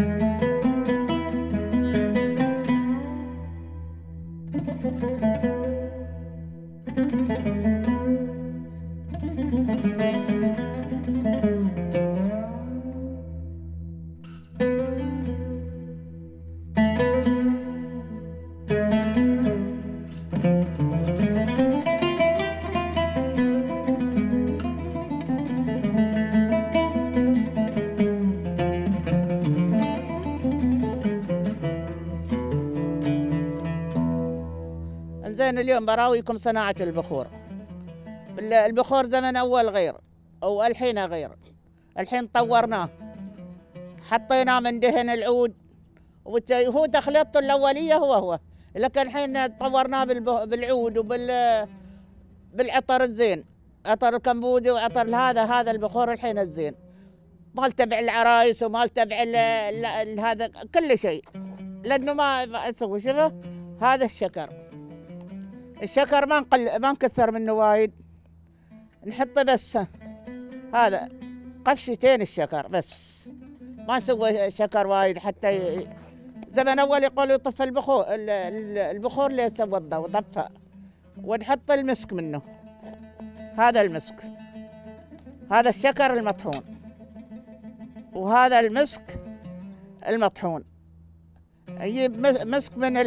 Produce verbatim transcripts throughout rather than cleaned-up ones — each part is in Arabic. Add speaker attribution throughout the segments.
Speaker 1: زين اليوم براويكم صناعة البخور. البخور زمن أول غير والحين غير. الحين طورناه، حطيناه من دهن العود، وهو تخليطه الأولية هو هو، لكن الحين طورناه بالعود وبال بالعطر الزين، عطر الكمبودي وعطر هذا هذا البخور الحين الزين، مال تبع العرايس ومال تبع هذا كل شيء، لأنه ما أسوي شبه هذا الشكر. الشكر ما نقل ما نكثر منه وايد، نحطه بس هذا قفشتين الشكر بس، ما نسوي شكر وايد. حتى ي... زمن اول يقولوا يطفى البخور البخور اللي يسوى الضوء طفى، ونحط المسك منه، هذا المسك، هذا الشكر المطحون، وهذا المسك المطحون. نجيب مسك من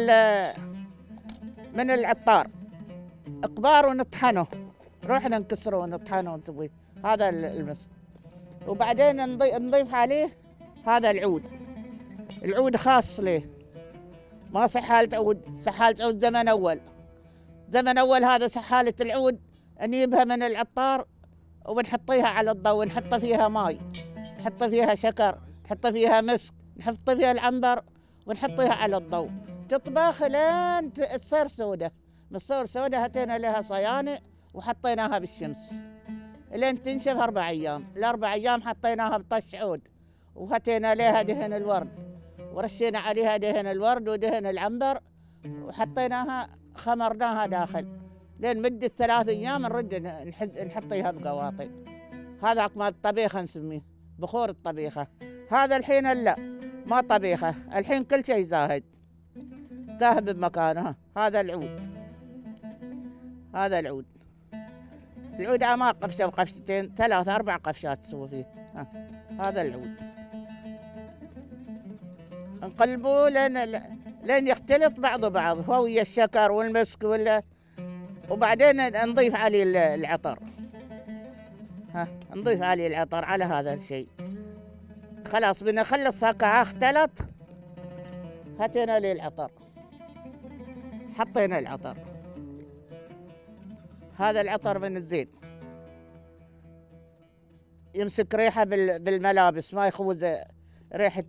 Speaker 1: من العطار اقبار ونطحنه، روحنا نكسره ونطحنه ونسويه، هذا المسك. وبعدين نضيف عليه هذا العود، العود خاص ليه، ما سحالة عود، سحالة عود زمن أول. زمن أول هذا سحالة العود نجيبها من العطار ونحطيها على الضوء، ونحط فيها ماي، نحط فيها شكر، نحط فيها مسك، نحط فيها العنبر ونحطيها على الضوء، تطبخ لين تصير سودة. من تصير سودة هتينا لها صيانة وحطيناها بالشمس لين تنشف أربع أيام. الأربع أيام حطيناها بطش عود، وهتينا لها دهن الورد، ورشينا عليها دهن الورد ودهن العنبر، وحطيناها خمرناها داخل لين مدة ثلاث أيام نرد نحطيها بقواطي. هذا مال الطبيخة نسميه بخور الطبيخة. هذا الحين لا، ما طبيخة، الحين كل شيء زاهد، ذاهب بمكانه. هذا العود، هذا العود، العود أعماق قفشة وقفشتين، ثلاث أربع قفشات تسوي فيه. ها. هذا العود نقلبه لين لين يختلط بعضه بعض، هو ويا الشكر والمسك ولا، وبعدين نضيف عليه العطر. ها نضيف عليه العطر على هذا الشيء. خلاص بدنا نخلص هكا اختلط، هاتينا لي العطر، حطينا العطر، هذا العطر من الزين، يمسك ريحة بالملابس، ما يخوذ ريحة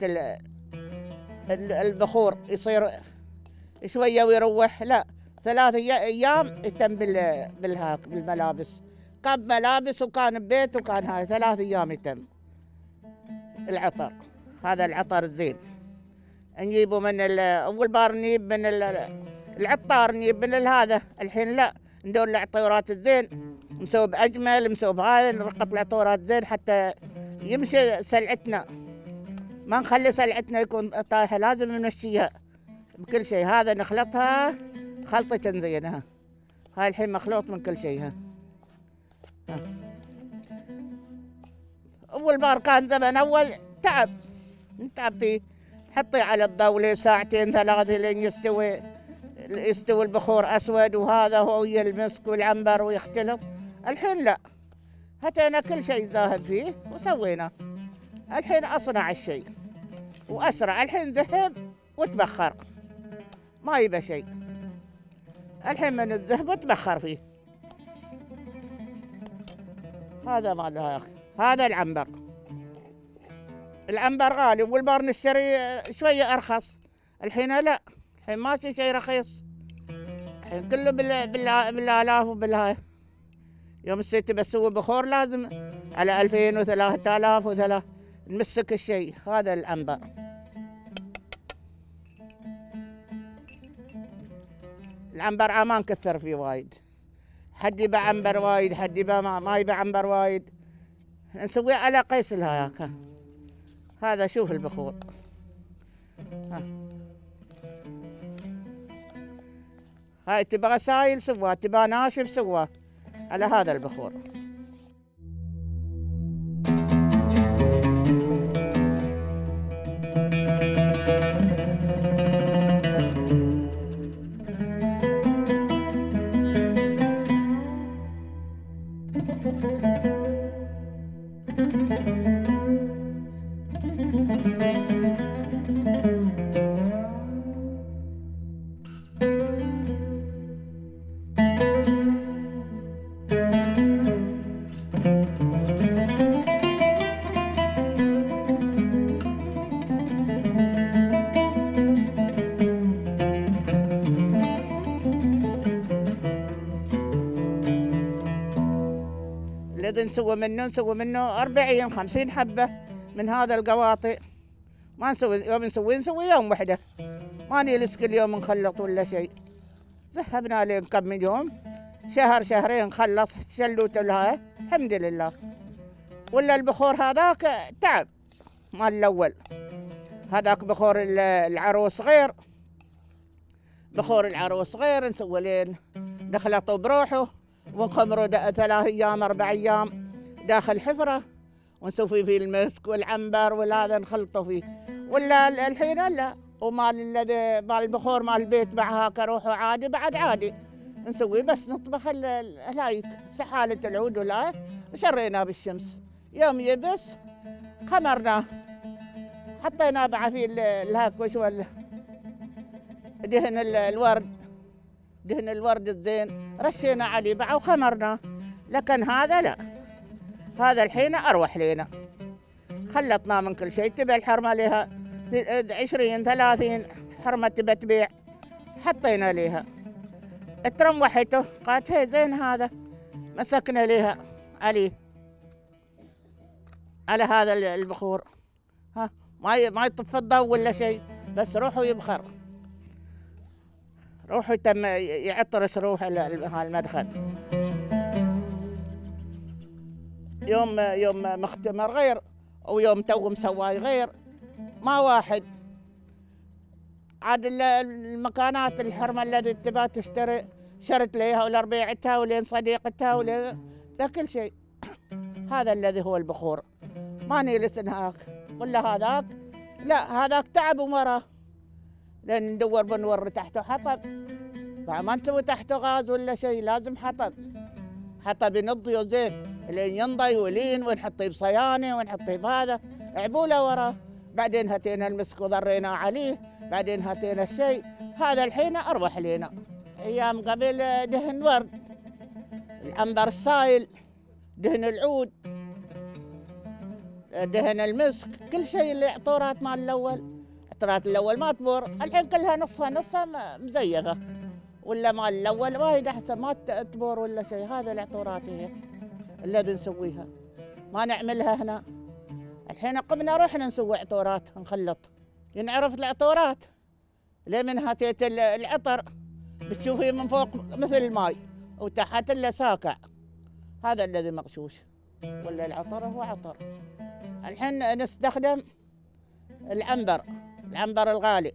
Speaker 1: البخور، يصير شوية ويروح. لا، ثلاث أيام يتم بالهاك بالملابس، كان بملابس وكان ببيت وكان هاي، ثلاث أيام يتم العطر. هذا العطر الزين نجيبه من أول بار نجيب من العطار، نجيب من هذا. الحين لا، ندور العطورات الزين، مسوي بأجمل، مسوي بهذا، نرقط العطورات زين حتى يمشي سلعتنا، ما نخلي سلعتنا يكون طايحة، لازم نمشيها بكل شيء. هذا نخلطها خلطة زينها، هاي الحين مخلوط من كل شيء. ها. ها. أول بار كان زمن أول تعب، نتعب فيه، نحطيه على الضوء لي ساعتين ثلاثة لين يستوي يستوي البخور أسود، وهذا هو ويا المسك والعنبر ويختلط. الحين لا، هتينا كل شيء زاهد فيه وسوينا. الحين أصنع الشيء وأسرع، الحين ذهب وتبخر، ما يبى شيء. الحين من الذهب وتبخر فيه. هذا ما له. هذا العنبر، العنبر غالي، والبار نشتري شوية أرخص. الحين لا، الحين ماشي شيء رخيص، الحين كله بالآلاف وبالهاي. يوم الست بسوي بخور لازم على ألفين وثلاثة آلاف وثلاث نمسك الشيء. هذا العنبر، العنبر ما نكثر فيه وايد، حد يبى عنبر وايد، حد يبى ما, ما يبى عنبر وايد، نسويه على قيس الهاك. هذا شوف البخور، ها. هاي تبغى سايل سواه، تبغى ناشف سواه على هذا البخور. الذي نسوي منه نسوي منه أربعين خمسين حبة من هذا القواطع. ما نسوي يوم نسوي نسوي يوم وحدة، ما نجلس كل يوم نخلط ولا شيء. ذهبنا لين كم يوم، شهر شهرين نخلص شلوت لها الحمد لله. ولا البخور هذاك تعب مال الأول، هذاك بخور العروس غير، بخور العروس غير. نسوي لين نخلطه بروحه ونخمره ثلاث أيام أربع أيام داخل حفرة، ونسوي فيه المسك والعنبر والهذا نخلطه فيه. ولا الحين لا، ومال الذي مال البخور مال البيت بعها كروحه عادي بعد عادي نسوي، بس نطبخ هلايك سحالة العود ولا وشريناه بالشمس يوم يبس خمرناه، حطيناه بعد في الهاك وش ولا دهن الورد، دهن الورد الزين رشينا عليه بعد وخمرناه. لكن هذا لا، هذا الحين أروح لنا، خلطناه من كل شيء. تبع الحرمة لها عشرين ثلاثين حرمة تبى تبيع، حطينا لها اترموحته قالت هي زين هذا، مسكنا لها عليه على هذا البخور. ها ما ما يطفي الضوء ولا شيء، بس روحه يبخر، روحه تم يعطرس روح المدخل. يوم يوم مختمر غير، ويوم تو مسواي غير، ما واحد. عاد المكانات الحرمة التي تبى تشتري شرت ليها ولا ربيعتها ولين صديقتها ولا كل شيء. هذا الذي هو البخور، ما نجلس نهاك ولا هذاك لا، هذاك تعب ومرة لين ندور بنور تحته حطب، ما نسوي تحته غاز ولا شيء، لازم حطب، حطب ينضي زين لين ينضي ولين، ونحطيه بصيانه ونحطيه بهذا عبوله وراه. بعدين هتينا المسك وضرينا عليه، بعدين هتينا الشيء. هذا الحين أروح لنا. أيام قبل دهن ورد، العنبر السايل، دهن العود، دهن المسك، كل شيء اللي عطورات مال الأول. عطورات الأول ما تبور، الحين كلها نصها نصها مزيفة، ولا مال الأول وايد أحسن ما تبور ولا شيء. هذا العطورات هي الذي نسويها، ما نعملها هنا. الحين قمنا رحنا نسوي عطورات نخلط، ينعرف العطورات ليه من هاتيت العطر بتشوفيه من فوق مثل الماي وتحت الا ساكع. هذا الذي مغشوش، ولا العطر هو عطر. الحين نستخدم العنبر، العنبر الغالي.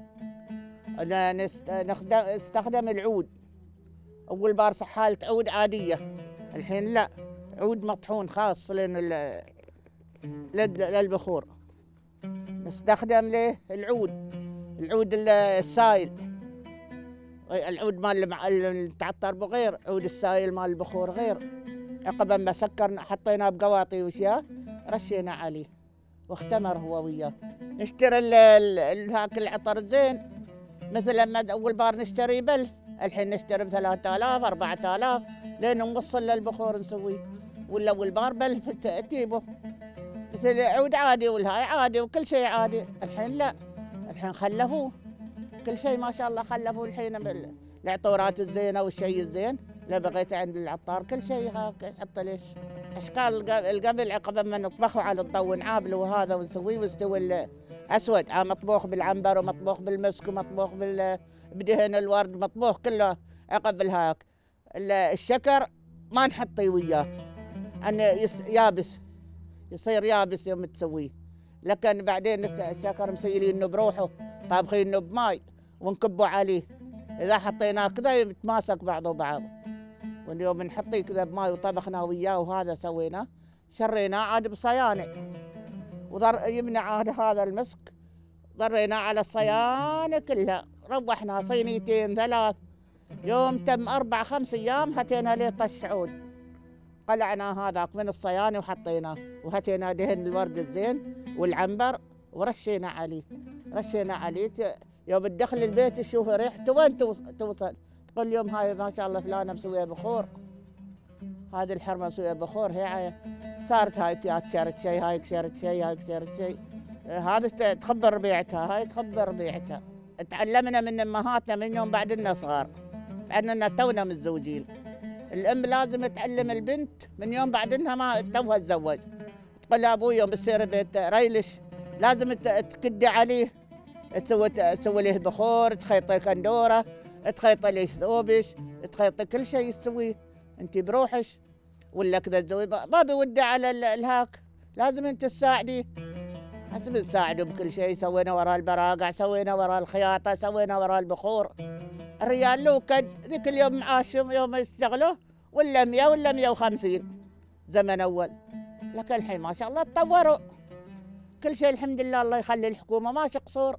Speaker 1: نستخدم العود، اول بار صحالة عود عادية، الحين لا، عود مطحون خاص لين للبخور. نستخدم له العود، العود السايل، العود مال المتعطر بغير، عود السايل مال البخور غير. عقب ما سكرنا حطيناه بقواطي واشياء رشينا عليه واختمر هو وياه. نشتري هاك العطر الزين، مثل لما اول بار نشتري بلف، الحين نشتري ب ثلاثة آلاف أربعة آلاف لين نوصل للبخور نسويه. ولا اول بار بلف تجيبه مثل عود عادي والهاي عادي وكل شيء عادي. الحين لا، الحين خلفوه كل شيء ما شاء الله، خلفوه الحين بالعطورات الزينه والشيء الزين. لا بغيت عند العطار كل شيء هاك يحط ليش اشكال القبل عقب ما نطبخه على الضوء ونعابله وهذا ونسويه ويستوي الاسود، آه مطبوخ بالعنبر ومطبوخ بالمسك ومطبوخ بدهن الورد، مطبوخ كله عقب الهاك. الشكر ما نحطيه وياه، انه يابس، يصير يابس يوم تسويه، لكن بعدين الشكر مسيلينه بروحه، طابخينه بماي ونكبه عليه. اذا حطيناه كذا يتماسك بعضه بعض. واليوم نحطيه كذا بماي وطبخنا وياه وهذا سويناه، شريناه عاد بصيانه وضر يمنع عاد هذا المسك، ضريناه على الصيانه كلها، روحنا صينيتين ثلاث. يوم تم اربع خمس ايام هتينا ليه طش عود، قلعنا هذاك من الصيانه وحطيناه، وهتينا دهن الورد الزين والعنبر ورشينا عليه، رشينا عليه. يوم تدخل البيت تشوف ريحته وين توصل، تقول اليوم هاي ما شاء الله فلانه مسويه بخور، هذه الحرمه مسويه بخور. هي صارت هاي كسرت شيء، هاي كسرت شيء، هاي كسرت شيء، هذا تخبر ربيعتها، هاي تخبر ربيعتها. تعلمنا من امهاتنا من يوم بعدنا صغار، بعدنا تونا متزوجين. الام لازم تعلم البنت من يوم بعدنا ما توها تزوج، تقول لها ابوي يوم بتصير بيت ريلش لازم تكدي عليه، تسوي تسوي له بخور، تخيطي كندوره، تخيطي له ثوبش، تخيطي كل شيء تسويه انت بروحش، ولا كذا تسوي ما بودي على الهاك، لازم انت تساعديه، لازم تساعده بكل شيء. سوينا وراء البراقع، سوينا وراء الخياطه، سوينا وراء البخور. الرجال لو كان ذيك اليوم معاشهم يوم يشتغلوا ولا مية ولا مية وخمسين زمن اول، لكن الحين ما شاء الله تطوروا كل شيء الحمد لله. الله يخلي الحكومه ماشي قصور،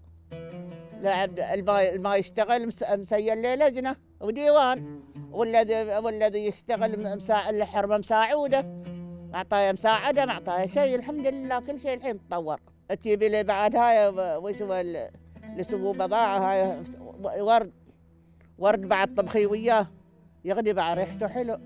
Speaker 1: لا الماء يشتغل مسير له لجنه وديوان، والذي والذي يشتغل مساع الحرمه مساعوده، معطايه مساعده، معطايه شيء الحمد لله. كل شيء الحين تطور. تجيبي لي بعد هاي وش هو اللي يسووا بضاعه، هاي ورد، ورد بعد طبخي وياه يغلي بعد ريحته حلو،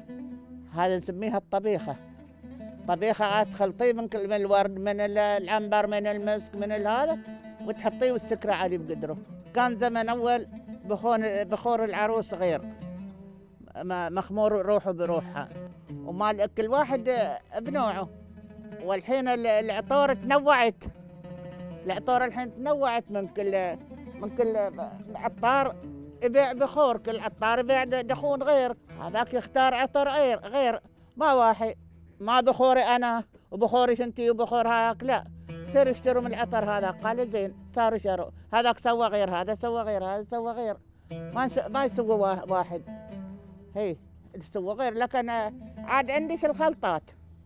Speaker 1: هذا نسميها الطبيخه. طبيخه عاد تخلطيه من كل من الورد، من العنبر، من المسك، من هذا، وتحطيه والسكره عليه بقدره. كان زمن اول بخور بخور العروس غير، مخمور روحه بروحها، ومال كل واحد بنوعه. والحين العطور تنوعت، العطور الحين تنوعت، من كل من كل عطار يبيع بخور، كل عطار يبيع دخون غير، هذاك يختار عطر غير غير ما واحد، ما بخوري انا وبخوري انتي وبخور هاك، لا، صير يشتروا من العطر هذا قال زين، صاروا يشتروا هذاك سوى غير، هذا سوى غير، هذا سوى غير، ما ما يسوى واحد، هي تسوى غير. لكن عاد عنديش الخلطات،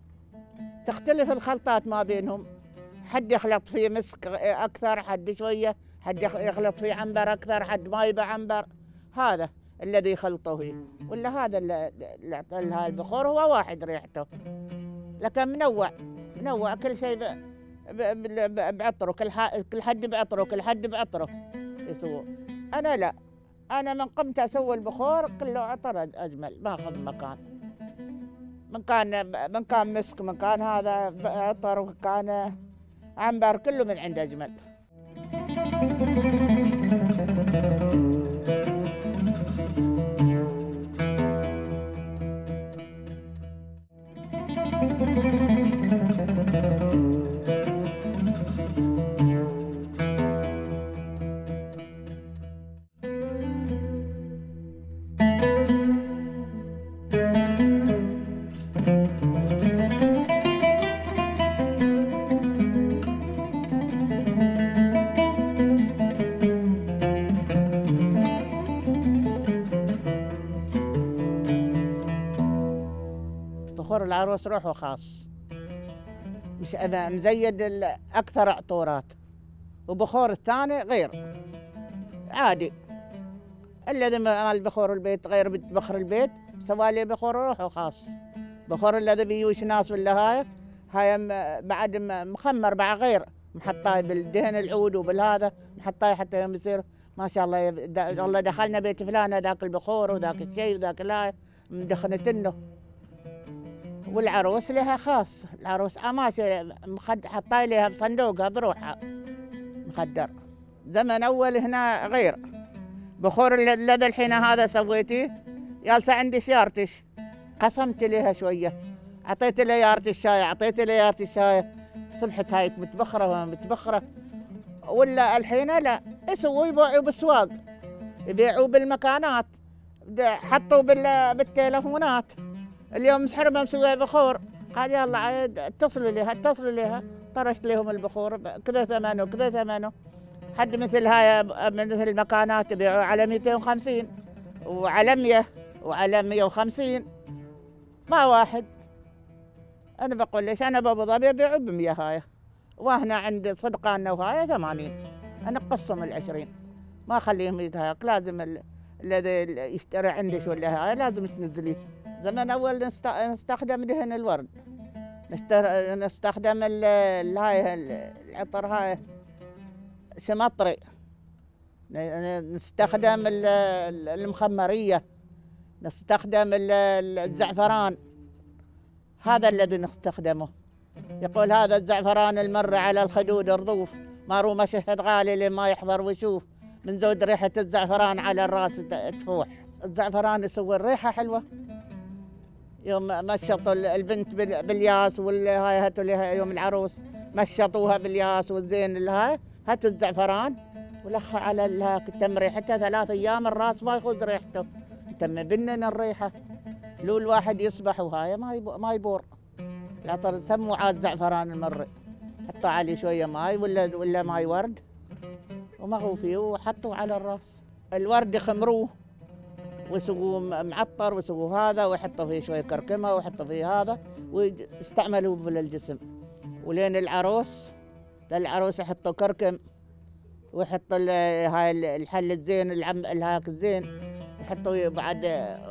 Speaker 1: تختلف الخلطات ما بينهم، حد يخلط فيه مسك اكثر، حد شويه، حد يخلط فيه عنبر اكثر، حد ما يبى عنبر، هذا الذي يخلطه فيه، ولا هذا اللي اعطى لها البخور هو واحد ريحته، لكن منوع منوع كل شيء بعطره، كل كل حد بعطره، كل حد بعطره يسووا. انا لا، انا من قمت اسوي البخور كله عطر اجمل، ما اخذ مكان، من كان من كان مسك، من كان هذا عطر، ومن كان عنبر، كله من عند اجمل. بخور العروس روحه خاص، مش أنا مزيد أكثر عطورات، وبخور الثاني غير عادي. الذي مال بخور البيت غير بخور البيت سوالي بخور روحه خاص. بخور الذي بيوش ناس ولا هاي هاي بعد مخمر بعد غير، محطاي بالدهن العود وبالهذا، محطاي حتى يوم يصير ما شاء الله. والله دخلنا بيت فلان ذاك البخور وذاك الشيء وذاك لا مدخنتنه. والعروس لها خاص، العروس ماشي حطاي لها بصندوقها بروحها مخدر. زمن اول هنا غير. بخور الذي الحين هذا سويتيه، جالسه عندي شيارتش، قسمت لها شويه، اعطيت لها يارة الشاي، اعطيت لها يارة الشاي، صبحت هاي متبخره متبخره. ولا الحين لا، يسووا يبيعوا بالسواق، يبيعوا بالمكانات، حطوا بالتليفونات. اليوم مسحرمه مسويه بخور، قال يلا اتصلوا لها اتصلوا لها طرشت لهم البخور كذا ثمنه كذا ثمنه. حد مثل هاي مثل المكانات يبيعوا على مئتين وخمسين وعلى مئة وعلى مئة وخمسين، ما واحد. أنا بقول ليش أنا بأبو ظبي يبيعوا ب مئة هاي، وهنا عند صدقاننا وهاي ثمانين، أنا أقسم العشرين ما أخليهم يتهاك. لازم الذي يشتري عندش ولا هاي لازم تنزليه. زمان أول نستخدم دهن الورد، نستخدم هاي العطر هاي شمطري، نستخدم المخمرية، نستخدم الزعفران، هذا الذي نستخدمه. يقول هذا الزعفران المر على الخدود الرضوف، مارو مشهد غالي لما يحضر ويشوف، من زود ريحة الزعفران على الراس تفوح. الزعفران يسوي الريحة حلوة. يوم مشطوا البنت بالياس والهاي هاتوا لها يوم العروس مشطوها بالياس والزين الهاي، هاتوا الزعفران ولخوا على التم ريحتها ثلاث ايام الراس ما يخوز ريحته، تم بنن الريحة. لو الواحد يصبح وهاي ما ما يبور. العطر سموا عاد زعفران المري، حطوا عليه شوية ماي ولا ولا ماي ورد ومغوا فيه وحطوا على الراس. الورد يخمروه ويسووه معطر ويسووه هذا ويحطوا فيه شوية كركمة ويحطوا فيه هذا ويستعملوه للجسم. ولين العروس للعروس يحطوا كركم ويحطوا هاي الحل الزين العم الهاك الزين، يحطوا بعد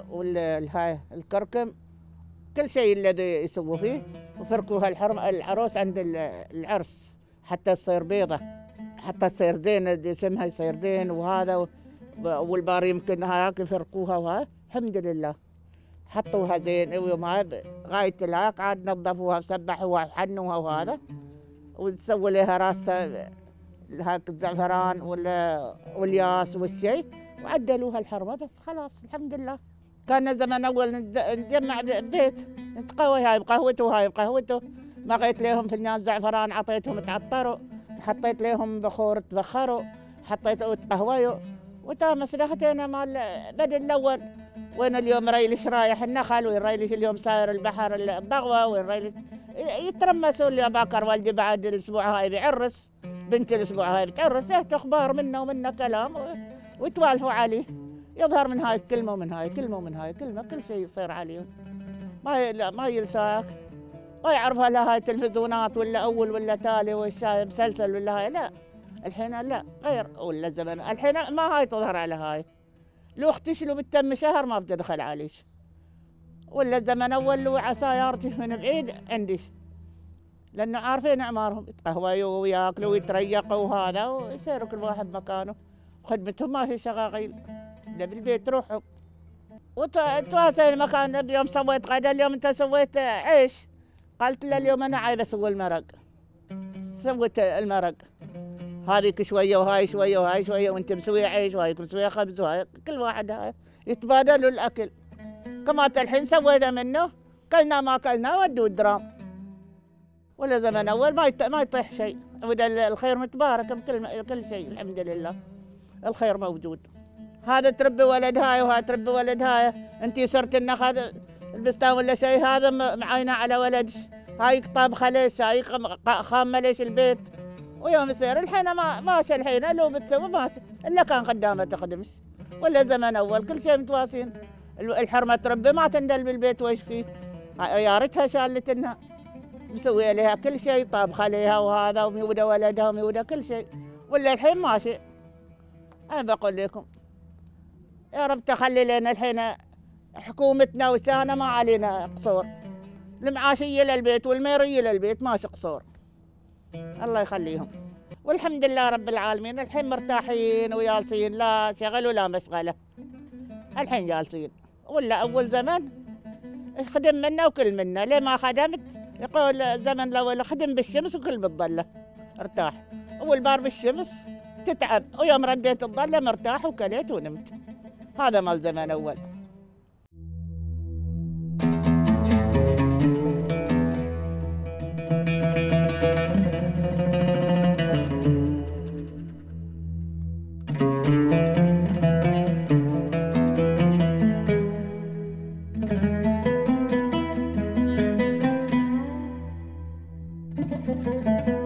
Speaker 1: هاي الكركم كل شيء الذي يسووا فيه، وفركوها الحرم العروس عند العرس حتى تصير بيضة، حتى تصير زين جسمها يصير زين وهذا. والبار يمكن هاك يفرقوها وهاي الحمد لله حطوها زين وما غاية الهاك عاد نظفوها وسبحوها وحنوها وهذا، وتسووا لها راسها هاك الزعفران ولا والياس والشيء وعدلوها الحرمة بس خلاص الحمد لله. كان زمان أول نجمع ببيت نتقوي هاي بقهوته وهاي بقهوته، بقيت لهم فنجان زعفران عطيتهم تعطروا، حطيت لهم بخور تبخروا، حطيت تقهويوا وترى مصلحتنا مال بدل الأول. وين اليوم ريلش رايح النخل، وين ريلش اليوم ساير البحر الضغوة، وين ريلش يترمسوا اللي باكر والدي بعد الأسبوع هاي بيعرس، بنت الأسبوع هاي بتعرس، أخبار منه ومنه كلام ويتوالفوا عليه. يظهر من هاي كلمة ومن هاي كلمة ومن هاي كلمة، كل شيء يصير عليهم. ما لا ما يلساك، ما يعرفها لا هاي تلفزيونات ولا أول ولا تالي ولا مسلسل ولا هاي، لا الحين لا غير ولا زمن. الحين ما هاي تظهر على هاي، لو اختشلوا بالتم شهر ما بدي ادخل عليش، ولا زمن أول لو عسايرتي من بعيد عنديش، لأنه عارفين أعمارهم يتقهووا وياكلوا ويتريقوا وهذا ويصيروا كل واحد مكانه، وخدمتهم ما في شغاغيل إلا بالبيت روحوا. وتواصل المكان اليوم سويت غدا، اليوم أنت سويت عيش، قالت له اليوم أنا عايبة أسوي المرق، سويت المرق هذيك شوية وهاي شوية وهاي شوية، وأنت مسوية عيش وهاي مسوية خبز وهاي، كل واحد هاي يتبادلوا الأكل. كما الحين سوينا منه كلنا ما كلنا ودوا الدرام. ولا زمن أول ما ما يطيح شيء، أبدا الخير متبارك بكل كل شيء الحمد لله، الخير موجود. هذا تربي ولد هاي وهذا تربي ولد هاي، أنت صرت النخل البستان ولا شيء هذا معينة على ولدش، هاي طابخة ليش، هاي خامة ليش البيت، ويوم يصير الحين ما ماشي الحين لو بتسوي ماشي إلا كان قدامه تخدمش. ولا زمن أول كل شيء متواصين، الحرمة تربي ما تندل بالبيت وإيش فيه، يا ريتها شالتنا مسوي عليها كل شيء، طابخة ليها وهذا وميودة ولدها وميودة كل شيء. ولا الحين ماشي. أنا بقول لكم يا رب تخلي لنا الحين حكومتنا وسانا ما علينا قصور، المعاشية للبيت والميرية للبيت ماشي قصور، الله يخليهم. والحمد لله رب العالمين الحين مرتاحين وجالسين، لا شغل ولا مشغلة، الحين جالسين. ولا أول زمن خدم منا وكل منا، ليه ما خدمت؟ يقول زمن الأول خدم بالشمس وكل بالظلة ارتاح، أول بار بالشمس تتعب، ويوم رديت الظلة مرتاح وكليت ونمت. هذا مال زمان أول. Thank you.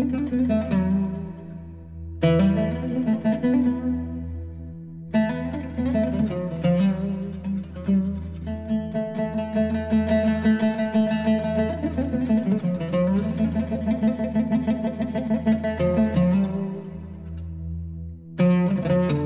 Speaker 2: Thank you.